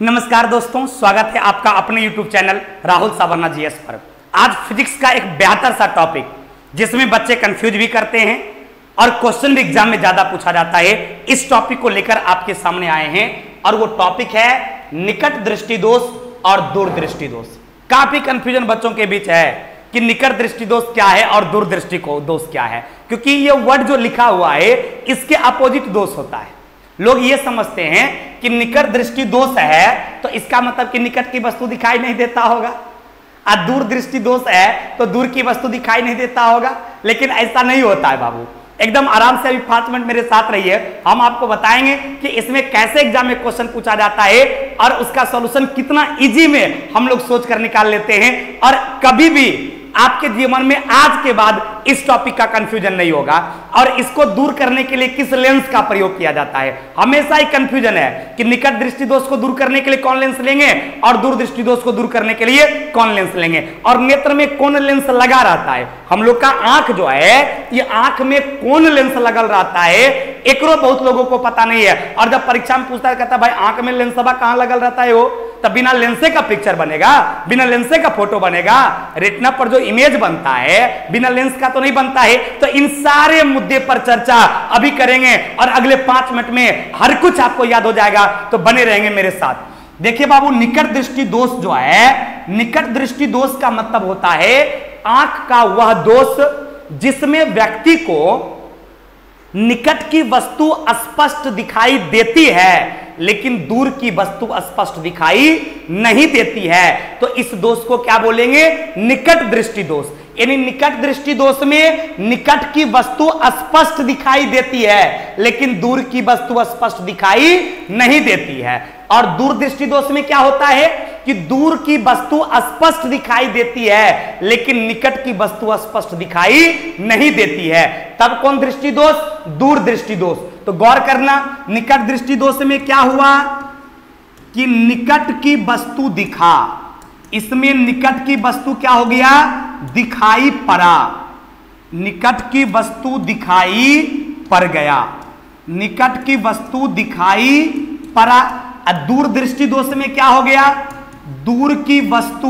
नमस्कार दोस्तों, स्वागत है आपका अपने YouTube channel Rahul Savarna GS पर। आज फिजिक्स का एक बेहतर सा टॉपिक जिसमें बच्चे कंफ्यूज भी करते हैं और क्वेश्चन भी एग्जाम में ज्यादा पूछा जाता है, इस टॉपिक को लेकर आपके सामने आए हैं और वो टॉपिक है निकट दृष्टि दोष और दूरदृष्टि दोष। काफी कंफ्यूजन बच्चों के बीच है कि निकट दृष्टि दोष क्या है और दूरदृष्टि दोष क्या है, क्योंकि ये वर्ड जो लिखा हुआ है इसके अपोजिट दोष होता है। लोग ये समझते हैं कि निकट दृष्टि दोष है तो इसका मतलब कि निकट की वस्तु दिखाई नहीं देता होगा, और दूर दृष्टि दोष है तो दूर की वस्तु दिखाई नहीं देता होगा। लेकिन ऐसा नहीं होता है बाबू, एकदम आराम से अभी 5 मिनट मेरे साथ रहिए, हम आपको बताएंगे कि इसमें कैसे एग्जाम में क्वेश्चन पूछा जाता है और उसका सॉल्यूशन कितना इजी में हम लोग सोच कर निकाल लेते हैं, और कभी भी आपके जीवन में आज के बाद इस टॉपिक का कंफ्यूजन नहीं होगा। और इसको दूर करने के लिए किस लेंस का प्रयोग किया जाता है, हमेशा ही कंफ्यूजन है कि निकट दृष्टि दोष को दूर करने के लिए कौन लेंस लेंगे और दूर दृष्टि दोष को दूर करने के लिए कौन लेंस लेंगे, और नेत्र में कौन लेंस लगा रहता है। हम लोग का आंख जो है, ये आंख में कौन लेंस लगल रहता है एकरो बहुत लोगों को पता नहीं है। और जब परीक्षा में पूछता है, कहता भाई आंख में लेंस कहां लगल रहता है, हो तब बिना लेंसे का पिक्चर बनेगा, बिना लेंसे का फोटो बनेगा। रेटिना पर जो इमेज बनता है बिना लेंस का तो नहीं बनता है। तो इन सारे मुद्दे पर चर्चा अभी करेंगे और अगले 5 मिनट में हर कुछ आपको याद हो जाएगा, तो बने रहेंगे मेरे साथ। देखिए बाबू, निकट दृष्टि दोष जो है, निकट दृष्टि दोष का मतलब होता है आंख का वह दोष जिसमें व्यक्ति को निकट की वस्तु स्पष्ट दिखाई देती है लेकिन दूर की वस्तु स्पष्ट दिखाई नहीं देती है। तो इस दोष को क्या बोलेंगे, निकट दृष्टि दोष। यानी निकट दृष्टि दोष में निकट की वस्तु स्पष्ट दिखाई देती है लेकिन दूर की वस्तु स्पष्ट दिखाई नहीं देती है। और दूरदृष्टि दोष में क्या होता है कि दूर की वस्तु स्पष्ट दिखाई देती है लेकिन निकट की वस्तु स्पष्ट दिखाई नहीं देती है। तब कौन दृष्टि दोष, दूरदृष्टि दोष। तो गौर करना, निकट दृष्टि दोष में क्या हुआ कि निकट की वस्तु दिखा, इसमें निकट की वस्तु क्या हो गया, दिखाई पड़ा, निकट की वस्तु दिखाई पड़ गया, निकट की वस्तु दिखाई पड़ा। दूरदृष्टि दोष में क्या हो गया, दूर की वस्तु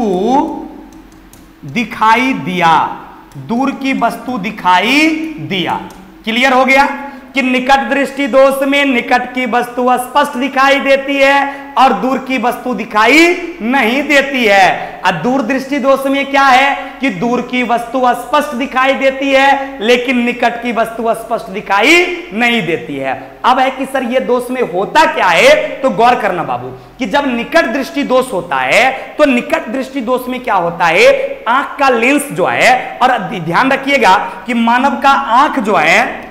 दिखाई दिया, दूर की वस्तु दिखाई दिया। क्लियर हो गया कि निकट दृष्टि दोष में निकट की वस्तु स्पष्ट दिखाई देती है और दूर की वस्तु दिखाई नहीं देती है। और दूरदृष्टि दोष में क्या है कि दूर की वस्तु स्पष्ट दिखाई देती है लेकिन निकट की वस्तु स्पष्ट दिखाई नहीं देती है। अब है कि सर ये दोष में होता क्या है, तो गौर करना बाबू कि जब निकट दृष्टि दोष होता है तो निकट दृष्टि दोष में क्या होता है, आंख का लेंस जो है, और ध्यान रखिएगा कि मानव का आंख जो है,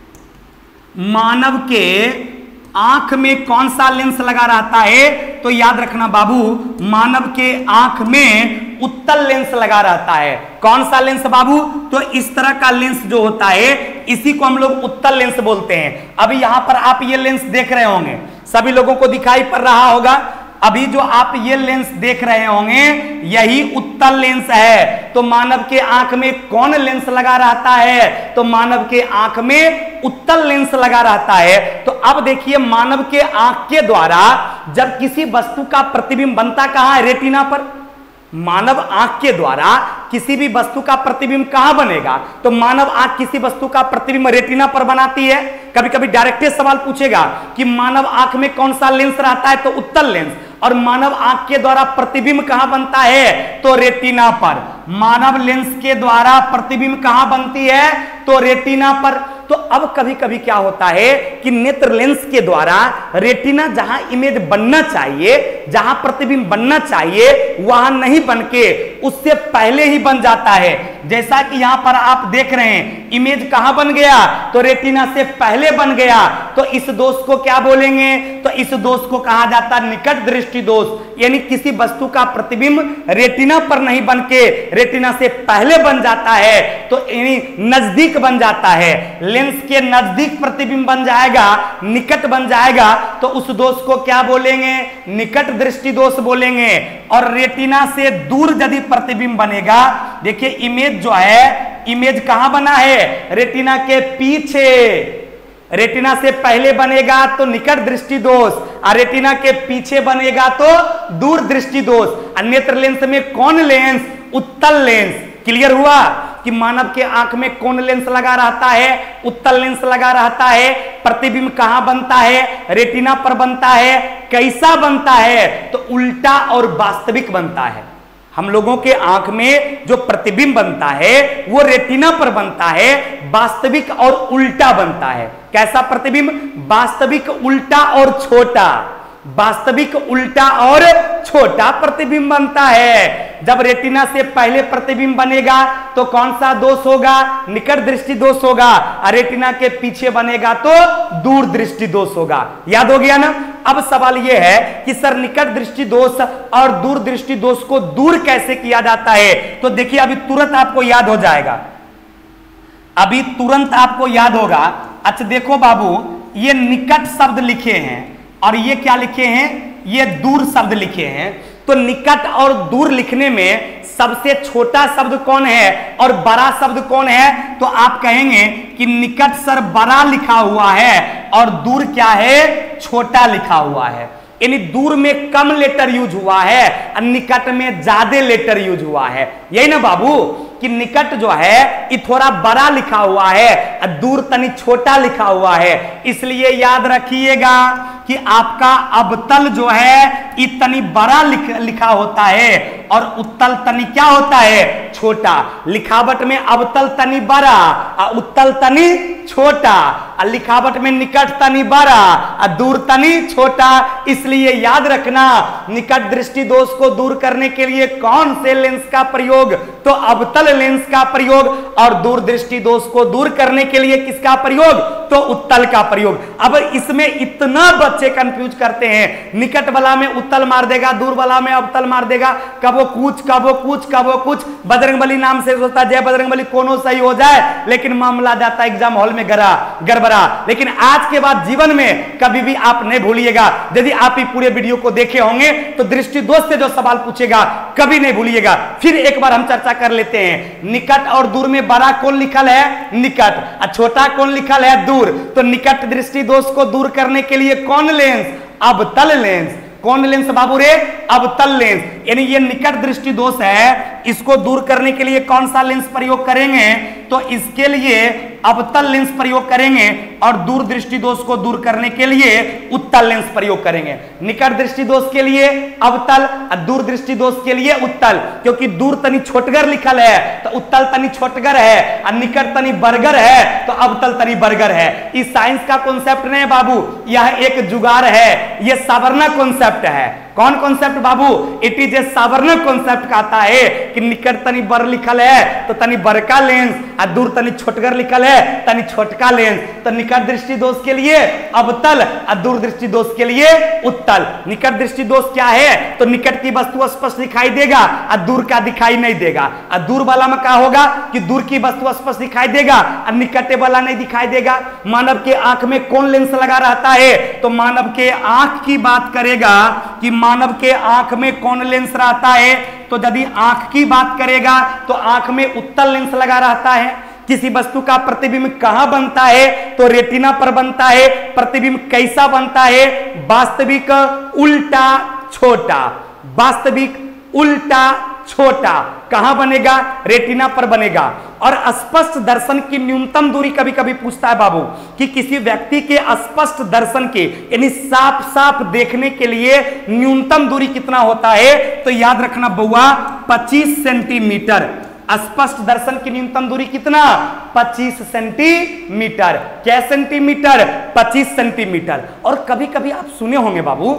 मानव के आंख में कौन सा लेंस लगा रहता है, तो याद रखना बाबू, मानव के आंख में उत्तल लेंस लगा रहता है। कौन सा लेंस बाबू, तो इस तरह का लेंस जो होता है इसी को हम लोग उत्तल लेंस बोलते हैं। अभी यहां पर आप ये लेंस देख रहे होंगे, सभी लोगों को दिखाई पड़ रहा होगा। अभी जो आप ये लेंस देख रहे होंगे यही उत्तल लेंस है। तो मानव के आंख में कौन लेंस लगा रहता है, तो मानव के आंख में उत्तल लेंस लगा रहता है। तो अब देखिए, मानव के आंख के द्वारा जब किसी वस्तु का प्रतिबिंब बनता कहां है, रेटिना पर। मानव आंख के द्वारा किसी भी वस्तु का प्रतिबिंब कहां बनेगा, तो मानव आंख किसी वस्तु का प्रतिबिंब रेटिना पर बनाती है। कभी कभी डायरेक्ट सवाल पूछेगा कि मानव आंख में कौन सा लेंस रहता है, तो उत्तल लेंस। और मानव आंख के द्वारा प्रतिबिंब कहां बनता है, तो रेटिना पर। मानव लेंस के द्वारा प्रतिबिंब कहां बनती है, तो रेटिना पर। तो अब कभी कभी क्या होता है कि नेत्र लेंस के द्वारा रेटिना जहां इमेज बनना चाहिए, जहां प्रतिबिंब बनना चाहिए, वहां नहीं बनके उससे पहले ही बन जाता है। जैसा कि यहां पर आप देख रहे हैं, इमेज कहां बन गया, तो रेटिना से पहले बन गया। तो इस दोष को क्या बोलेंगे, तो इस दोष को कहा जाता है निकट दृष्टि दोष। यानी किसी वस्तु का प्रतिबिंब रेटिना पर नहीं बनके रेटिना से पहले बन जाता है, तो नजदीक बन जाता है, लेंस के नजदीक प्रतिबिंब बन जाएगा, निकट बन जाएगा। तो उस दोष को क्या बोलेंगे, निकट दृष्टि दोष बोलेंगे। और रेटिना से दूर यदि प्रतिबिंब बनेगा, देखिए इमेज जो है, इमेज कहां बना है, रेटिना के पीछे। रेटिना से पहले बनेगा तो निकट दृष्टि दोष, और रेटिना के पीछे बनेगा तो दूर दृष्टि दोष। और नेत्र लेंस में कौन लेंस? उत्तल लेंस। क्लियर हुआ कि मानव के आंख में कौन लेंस लगा रहता है? उत्तल लेंस लगा रहता है। प्रतिबिंब कहां बनता है? रेटिना पर बनता है। कैसा बनता है? तो उल्टा और वास्तविक बनता है। हम लोगों के आंख में जो प्रतिबिंब बनता है वो रेटिना पर बनता है, वास्तविक और उल्टा बनता है। कैसा प्रतिबिंब? वास्तविक उल्टा और छोटा, वास्तविक उल्टा और छोटा प्रतिबिंब बनता है। जब रेटिना से पहले प्रतिबिंब बनेगा तो कौन सा दोष होगा? निकट दृष्टि दोष होगा, और रेटिना के पीछे बनेगा तो दूर दृष्टि दोष होगा। याद हो गया ना? अब सवाल यह है कि सर निकट दृष्टि दोष और दूर दृष्टि दोष को दूर कैसे किया जाता है? तो देखिए अभी तुरंत आपको याद हो जाएगा, अभी तुरंत आपको याद होगा। अच्छा देखो बाबू, ये निकट शब्द लिखे हैं और ये क्या लिखे हैं? ये दूर शब्द लिखे हैं। तो निकट और दूर लिखने में सबसे छोटा शब्द कौन है और बड़ा शब्द कौन है? तो आप कहेंगे कि निकट सर बड़ा लिखा हुआ है और दूर क्या है? छोटा लिखा हुआ है। यानी दूर में कम लेटर यूज हुआ है और निकट में ज्यादा लेटर यूज हुआ है। यही ना बाबू कि निकट जो है ये थोड़ा बड़ा लिखा हुआ है और दूर तनी छोटा लिखा हुआ है। इसलिए याद रखिएगा कि आपका अवतल जो है ये तनी बड़ा लिखा होता है और उत्तल तनी क्या होता है? छोटा। लिखावट में अवतल तनी बड़ा और उत्तल तनी छोटा, और लिखावट में निकट तनी बड़ा और दूर तनी छोटा। इसलिए याद रखना, निकट दृष्टि दोष को दूर करने के लिए कौन से लेंस का प्रयोग? तो अवतल लेंस का प्रयोग। और दूर दृष्टि दोष को दूर करने के लिए किसका प्रयोग? तो उत्तल का प्रयोग। अब इसमें इतना बच्चे कंफ्यूज करते हैं, निकट वाला में उत्तल मार देगा, दूर वाला में अवतल मार देगा, कबो कुछ कबो कुछ कबो कुछ। बजरंगबली नाम से सोचता जय बजरंगबली कोनो सही हो जाए, लेकिन मामला जाता एग्जाम हॉल में गड़बड़ा। लेकिन आज के बाद जीवन में कभी भी आप नहीं भूलिएगा, यदि आप ही पूरे वीडियो को देखे होंगे तो दृष्टि दोष से जो सवाल पूछेगा कभी नहीं भूलिएगा। फिर एक बार हम चर्चा कर लेते हैं। निकट और दूर में बड़ा कौन लिखल है? निकट, और छोटा कौन लिखल है? दूर। तो निकट दृष्टि दोष को दूर करने के लिए कौन लेंस? अवतल लेंस। कौन लेंस बाबू रे? अवतल लेंस। यानी ये निकट दृष्टि दोष है, इसको दूर करने के लिए कौन सा लेंस प्रयोग करेंगे? तो इसके लिए अवतल लेंस प्रयोग करेंगे और दूर दृष्टि दोष को दूर करने के लिए उत्तल लेंस प्रयोग करेंगे। निकट दृष्टि दोष के लिए अवतल और दूर दृष्टि दोष के लिए उत्तल, क्योंकि दूर तनी छोटगर लिखल है तो उत्तल तनी छोटगर है, और निकट तनी बरगर है तो अवतल तनी बरगर है। इस साइंस का कॉन्सेप्ट नहीं बाबू, यह एक जुगाड़ है, यह सावरना कॉन्सेप्ट है। कौन कॉन्सेप्ट बाबू? It is a Savarna concept कहता है कि निकट तनी बर लिखल है तो तनी बड़का लेंस, और दूर तनी छोटगर लिखल है तनी छोटका लेंस। तो निकट दृष्टि दोष के लिए अवतल और दूर दृष्टि दोष के लिए उत्तल। निकट दृष्टि दोष क्या है? तो निकट की वस्तु स्पष्ट दिखाई देगा और दूर का दिखाई नहीं देगा। और दूर वाला में क्या होगा कि दूर की वस्तु स्पष्ट दिखाई देगा और निकट वाला नहीं दिखाई देगा। मानव के आंख में कौन लेंस लगा रहता है? तो मानव के आंख की बात करेगा कि मानव के आंख में कौन लेंस रहता है? तो यदि आंख की बात करेगा तो आंख में उत्तल लेंस लगा रहता है। किसी वस्तु का प्रतिबिंब कहां बनता है? तो रेटिना पर बनता है। प्रतिबिंब कैसा बनता है? वास्तविक उल्टा छोटा, वास्तविक उल्टा छोटा। कहां बनेगा? रेटिना पर बनेगा। और स्पष्ट दर्शन की न्यूनतम दूरी कभी कभी पूछता है बाबू कि किसी व्यक्ति के स्पष्ट दर्शन के यानी साफ साफ देखने के लिए न्यूनतम दूरी कितना होता है? तो याद रखना बउआ 25 सेंटीमीटर। स्पष्ट दर्शन की न्यूनतम दूरी कितना? 25 सेंटीमीटर। क्या सेंटीमीटर? 25 सेंटीमीटर। और कभी कभी आप सुने होंगे बाबू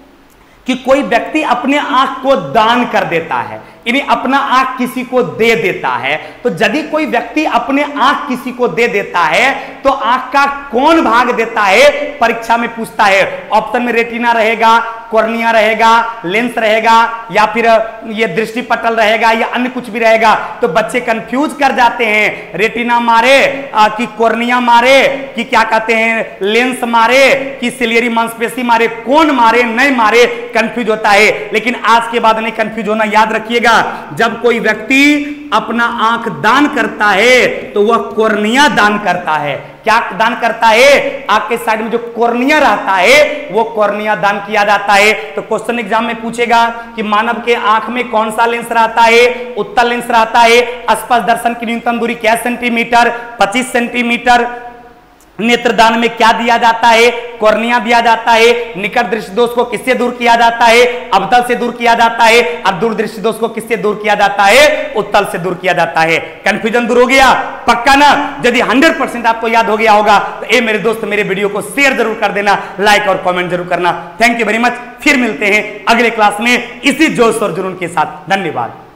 कि कोई व्यक्ति अपने आंख को दान कर देता है, यानी अपना आंख किसी को दे देता है। तो यदि कोई व्यक्ति अपने आंख किसी को दे देता है तो आंख का कौन भाग देता है? परीक्षा में पूछता है। ऑप्शन में रेटिना रहेगा, कॉर्निया रहेगा, लेंस रहेगा, या फिर ये दृष्टि पटल रहेगा, या अन्य कुछ भी रहेगा। तो बच्चे कंफ्यूज कर जाते हैं, रेटिना मारे कि कॉर्निया मारे कि क्या कहते हैं लेंस मारे कि सिलियरी मांसपेशी मारे, कौन मारे नहीं मारे, कंफ्यूज होता है। लेकिन आज के बाद नहीं कंफ्यूज होना। याद रखिएगा, जब कोई व्यक्ति अपना आंख दान करता है तो वह कॉर्निया दान करता है। क्या दान करता है? आंख के साइड में जो कॉर्निया रहता है वो कॉर्निया दान किया जाता है। तो क्वेश्चन एग्जाम में पूछेगा कि मानव के आंख में कौन सा लेंस रहता है? उत्तल लेंस रहता है। स्पर्श दर्शन की न्यूनतम दूरी क्या सेंटीमीटर? 25 सेंटीमीटर। नेत्रदान में क्या दिया जाता है? कॉर्निया दिया जाता है। निकट दृष्टि दोष को किससे दूर किया जाता है? अवतल से दूर किया जाता है। और दूर दृष्टि दोष को किससे दूर किया जाता है? उत्तल से दूर किया जाता है। कंफ्यूजन दूर हो गया? पक्का ना? यदि 100% आपको याद हो गया होगा तो मेरे दोस्त मेरे वीडियो को शेयर जरूर कर देना, लाइक और कमेंट जरूर करना। Thank you very much. फिर मिलते हैं अगले क्लास में इसी जोश और जुनून के साथ। धन्यवाद।